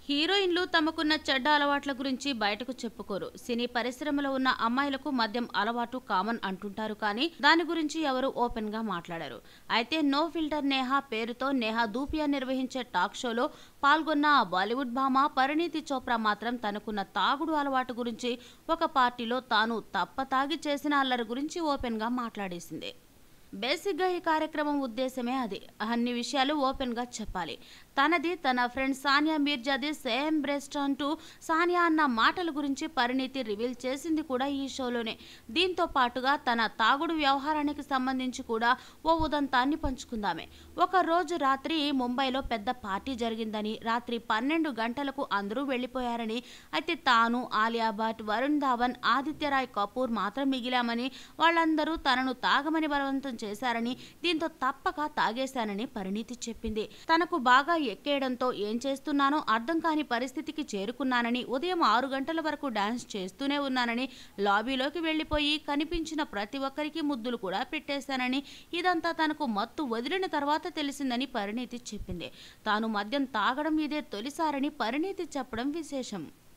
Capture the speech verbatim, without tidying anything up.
హీరోయిన్లు తమకున్న చెడ్డ అలవాట్ల గురించి బయటకు చెప్పుకోరు. సినీ పరిశ్రమలో ఉన్న అమ్మాయిలకు మద్యం అలవాటు కామన్ అంటుంటారు, కానీ దాని గురించి ఎవరు ఓపెన్ గా మాట్లాడారు. అయితే నో ఫిల్టర్ నేహా పేరుతో నేహా దూపియా నిర్వహించే టాక్ షోలో పాల్గొన్న బాలీవుడ్ భామ పరిణీతి చోప్రా మాత్రం తనకున్న తాగుడు అలవాటు గురించి, ఒక పార్టీలో తాను తప్ప తాగి చేసిన అల్లరి గురించి ఓపెన్ గా మాట్లాడేసింది. బేసిక్గా ఈ కార్యక్రమం ఉద్దేశమే అది. అన్ని విషయాలు ఓపెన్ గా చెప్పాలి. తనది తన ఫ్రెండ్ సానియా మీర్జాది సేమ్ బ్రెస్ట్ అంటూ సానియా అన్న మాటల గురించి పరిణీతి రివీల్ చేసింది కూడా ఈ షోలోనే. దీంతో పాటుగా తన తాగుడు వ్యవహారానికి సంబంధించి కూడా ఓ ఉదంతాన్ని పంచుకుందామే. ఒక రోజు రాత్రి ముంబైలో పెద్ద పార్టీ జరిగిందని, రాత్రి పన్నెండు గంటలకు అందరూ వెళ్లిపోయారని, అయితే తాను, ఆలియా భట్, వరుణ్ ధావన్, ఆదిత్యరాయ్ కపూర్ మాత్రం మిగిలామని, వాళ్ళందరూ తనను తాగమని బలవంతం చేశారని, దీంతో తప్పక తాగేశానని పరిణీతి చెప్పింది. తనకు బాగా ఎక్కేయడంతో ఏం చేస్తున్నానో అర్థం కాని పరిస్థితికి చేరుకున్నానని, ఉదయం ఆరు గంటల వరకు డాన్స్ చేస్తూనే ఉన్నానని, లాబీలోకి వెళ్లిపోయి కనిపించిన ప్రతి ఒక్కరికి ముద్దులు కూడా పెట్టేశానని, ఇదంతా తనకు మత్తు వదిలిన తర్వాత తెలిసిందని పరిణీతి చెప్పింది. తాను మద్యం తాగడం ఇదే తొలిసారని పరిణీతి చెప్పడం విశేషం.